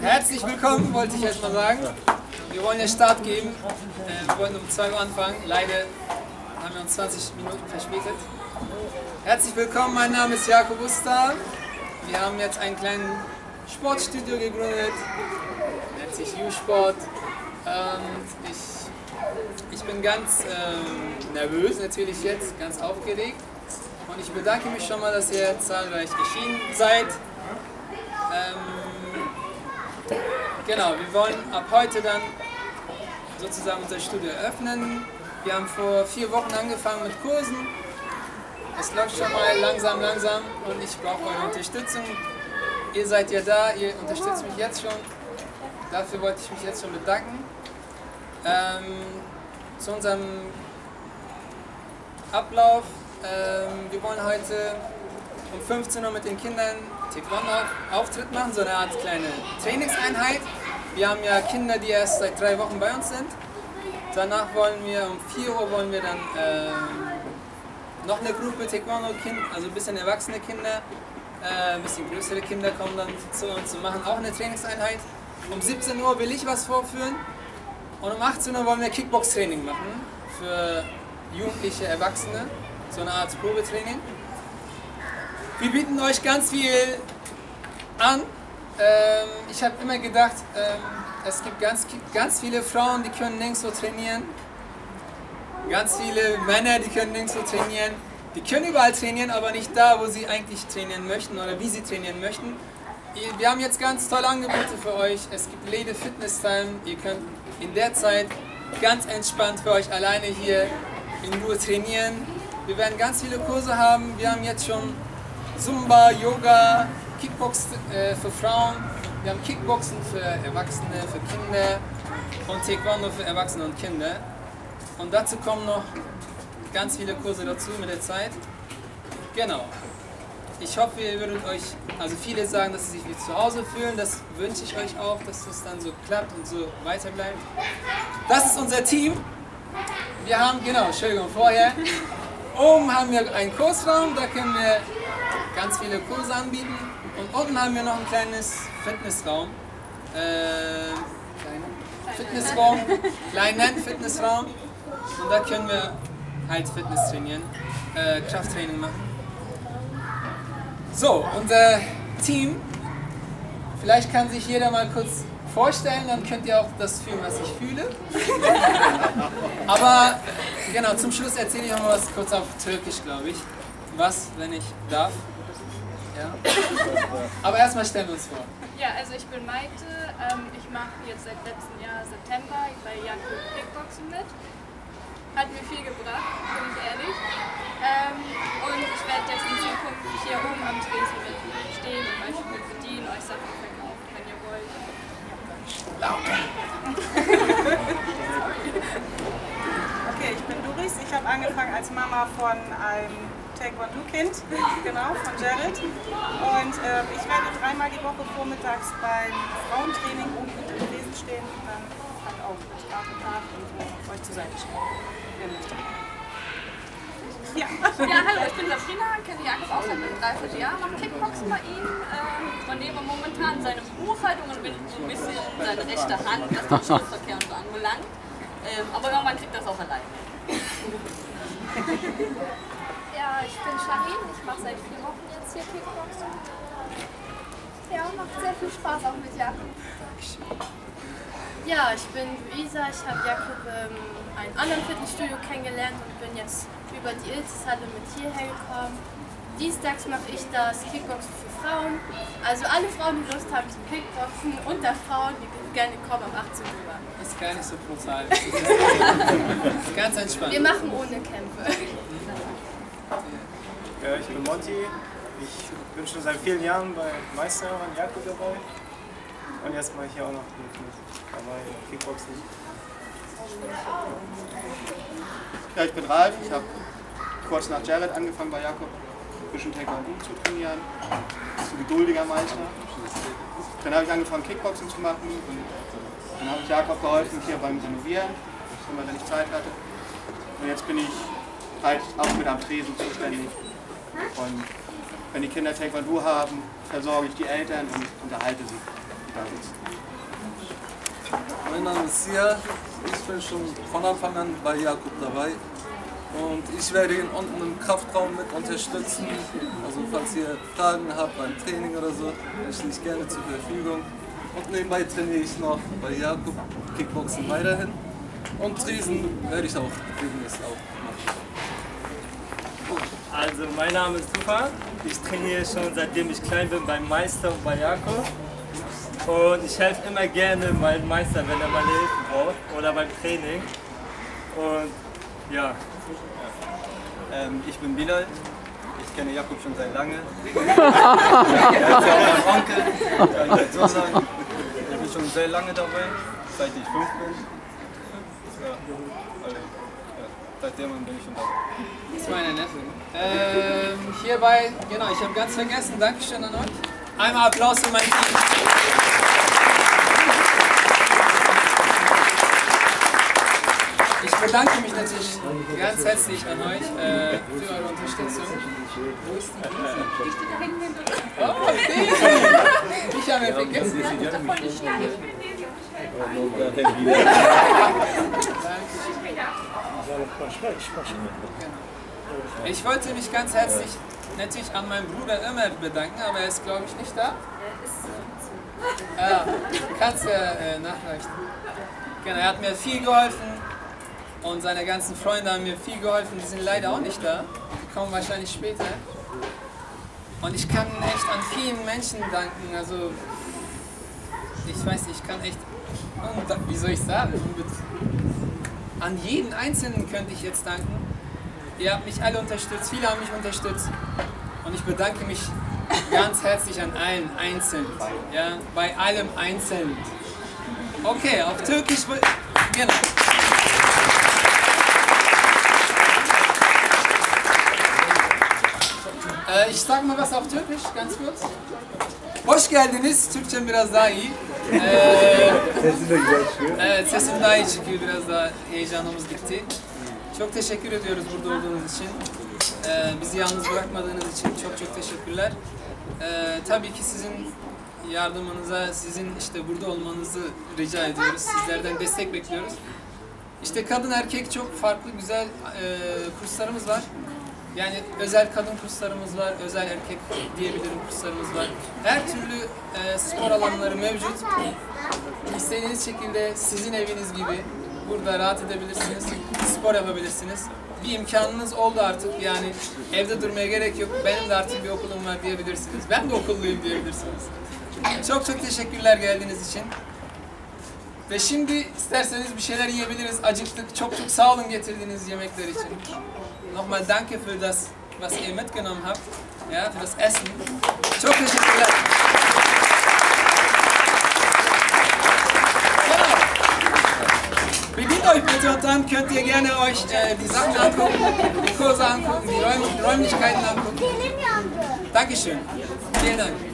Herzlich willkommen, wollte ich erst mal sagen. Wir wollen ja Start geben. Wir wollten um 2 Uhr anfangen. Leider haben wir uns 20 Minuten verspätet. Herzlich willkommen, mein Name ist Jakob Usta. Wir haben jetzt einen kleinen Sportstudio gegründet. Nennt sich U-Sport. Und ich bin ganz nervös natürlich jetzt, ganz aufgeregt. Und ich bedanke mich schon mal, dass ihr zahlreich erschienen seid. Genau, wir wollen ab heute dann sozusagen unser Studio eröffnen. Wir haben vor 4 Wochen angefangen mit Kursen. Es läuft schon mal langsam und ich brauche eure Unterstützung. Ihr seid ja da, ihr unterstützt mich jetzt schon. Dafür wollte ich mich jetzt schon bedanken. Zu unserem Ablauf. Wir wollen heute um 15 Uhr mit den Kindern Taekwondo-Auftritt machen, so eine Art kleine Trainingseinheit. Wir haben ja Kinder, die erst seit 3 Wochen bei uns sind. Danach wollen wir um 4 Uhr dann noch eine Gruppe Taekwondo, also ein bisschen erwachsene Kinder, ein bisschen größere Kinder kommen dann zu uns und machen auch eine Trainingseinheit. Um 17 Uhr will ich was vorführen und um 18 Uhr wollen wir Kickbox-Training machen für jugendliche Erwachsene, so eine Art Probetraining. Wir bieten euch ganz viel an. Ich habe immer gedacht, es gibt ganz viele Frauen, die können nirgendwo trainieren. Ganz viele Männer, die können nirgendwo trainieren. Die können überall trainieren, aber nicht da, wo sie eigentlich trainieren möchten oder wie sie trainieren möchten. Wir haben jetzt ganz tolle Angebote für euch. Es gibt Lede Fitness Time. Ihr könnt in der Zeit ganz entspannt für euch alleine hier in Ruhe trainieren. Wir werden ganz viele Kurse haben. Wir haben jetzt schon Zumba, Yoga, Kickbox für Frauen. Wir haben Kickboxen für Erwachsene, für Kinder und Taekwondo für Erwachsene und Kinder. Und dazu kommen noch ganz viele Kurse dazu mit der Zeit. Genau. Ich hoffe, ihr würdet euch, also viele sagen, dass sie sich wie zu Hause fühlen. Das wünsche ich euch auch, dass das dann so klappt und so weiter bleibt. Das ist unser Team. Wir haben, genau, Entschuldigung, vorher. Oben haben wir einen Kursraum, da können wir ganz viele Kurse anbieten. Und unten haben wir noch ein kleines Fitnessraum. Kleinen Fitnessraum. Und da können wir halt Fitness trainieren, Krafttraining machen. So, unser Team. Vielleicht kann sich jeder mal kurz vorstellen, dann könnt ihr auch das fühlen, was ich fühle. Aber genau, zum Schluss erzähle ich noch mal was kurz auf Türkisch, glaube ich. Was, wenn ich darf? Ja. Aber erstmal stellen wir uns vor. Ja, also ich bin Maite. Ich mache jetzt seit letztem Jahr September bei Jakob Kickboxen mit. Hat mir viel gebracht, bin ich ehrlich. Und ich werde jetzt in Zukunft hier oben am Tresen stehen und euch mit bedienen, euch Sachen verkaufen, wenn ihr wollt. Okay, ich bin Doris. Ich habe angefangen als Mama von einem Taekwondo-Kind, genau, von Jared. Und ich werde 3-mal die Woche vormittags beim Frauentraining oben mit dem Tresen stehen und dann halt auch mit Rat und Tat und euch zur Seite stehen. Wer möchte. Ja. Ja, hallo, ich bin Sabrina, kenne Jakob auch seit einem Dreivierteljahr, mache Kickboxen bei ihm, übernehme momentan seine Buchhaltung und bin so ein bisschen seine rechte Hand, was den Schriftverkehr und so anbelangt. Aber irgendwann kriegt das auch alleine. Ja, ich bin Shahin, ich mache seit 4 Wochen jetzt hier Kickboxen. Ja, macht sehr viel Spaß auch mit Jakob. Ja, ich bin Luisa, ich habe Jakob in einem anderen Fitnessstudio kennengelernt und bin jetzt über die Ilzeshalle mit hierher gekommen. Dienstags mache ich das Kickboxen für Frauen. Also alle Frauen, die Lust haben zum Kickboxen und der Frauen, die gerne kommen um 18 Uhr. Das ist gar nicht so brutal. Das ist ganz entspannt. Wir machen ohne Kämpfe. Ja, ich bin Monty. Ich bin schon seit vielen Jahren bei Meister und Jakob dabei. Und jetzt mache ich hier auch noch mit dabei Kickboxen. Ja, ich bin Ralf. Ich habe kurz nach Jared angefangen bei Jakob ein bisschen Taekwondo zu trainieren. Bist du geduldiger manchmal. Dann habe ich angefangen Kickboxen zu machen und dann habe ich Jakob geholfen hier beim Renovieren, immer wenn ich Zeit hatte. Und jetzt bin ich halt auch mit am Tresen zuständig. Und wenn die Kinder Taekwondo haben, versorge ich die Eltern und unterhalte sie, die da sitzen. Mein Name ist Sia. Ich bin schon von Anfang an bei Jakub dabei. Und ich werde ihn unten im Kraftraum mit unterstützen. Also falls ihr Fragen habt beim Training oder so, stehe ich gerne zur Verfügung. Und nebenbei trainiere ich noch bei Jakub Kickboxen weiterhin. Und Tresen werde ich auch demnächst auch machen. Also mein Name ist Tufa. Ich trainiere schon seitdem ich klein bin beim Meister und bei Jakub. Und ich helfe immer gerne meinem Meister, wenn er meine Hilfe braucht oder beim Training. Und ja. Ich bin Bilal. Ich kenne Jakub schon seit lange. Er ist ja auch mein Onkel. Kann ich so sagen. Ich bin schon sehr lange dabei, seit ich 5 bin. Ja, also, seitdem bin ich schon dabei. Das ist meine Neffe. Hierbei, genau, ich habe ganz vergessen, Dankeschön an euch. Einmal Applaus für mein Team. Ich bedanke mich natürlich ganz herzlich an euch für eure Unterstützung. Wo ist die? Oh, okay. Ich habe ihn vergessen. Ich wollte mich ganz herzlich natürlich an meinen Bruder Ömer bedanken, aber er ist, glaube ich, nicht da. Kannst ja nachreichen. Genau, er hat mir viel geholfen und seine ganzen Freunde haben mir viel geholfen. Die sind leider auch nicht da. Die kommen wahrscheinlich später. Und ich kann echt an vielen Menschen danken. Also, ich weiß nicht, ich kann echt, wie soll ich sagen, an jeden Einzelnen könnte ich jetzt danken. Ihr habt mich alle unterstützt, viele haben mich unterstützt. Und ich bedanke mich ganz herzlich an allen einzeln. Ja, bei allem einzeln. Okay, auf Türkisch, genau. Ich sag mal was auf Türkisch, ganz kurz. Hoş geldiniz, Türkçem biraz daha iyi. Sesin de güzel çıkıyor. Evet, sesim daha iyi çıkıyor, biraz daha heyecanımız gitti. Çok teşekkür ediyoruz burada olduğunuz için. Bizi yalnız bırakmadığınız için çok çok teşekkürler. Tabii ki sizin yardımınıza, sizin işte burada olmanızı rica ediyoruz. Sizlerden destek bekliyoruz. İşte kadın erkek çok farklı güzel kurslarımız var. Yani özel kadın kurslarımız var, özel erkek diyebilirim kurslarımız var. Her türlü spor alanları mevcut. İstediğiniz şekilde sizin eviniz gibi burada rahat edebilirsiniz, spor yapabilirsiniz. Bir imkanınız oldu artık, yani evde durmaya gerek yok. Benim de artık bir okulum var diyebilirsiniz. Ben de okulluyum diyebilirsiniz. Çok çok teşekkürler geldiğiniz için. Ve şimdi isterseniz bir şeyler yiyebiliriz. Acıktık. Çok çok sağ olun getirdiğiniz yemekler için. Nochmal danke für das, was ihr mitgenommen habt. Ja, für das Essen. Çok teşekkürler. Genau. Bedient euch bitte und dann könnt ihr gerne euch die Sachen angucken, die Kurse angucken, die Räumlichkeiten angucken. Dankeschön. Vielen Dank.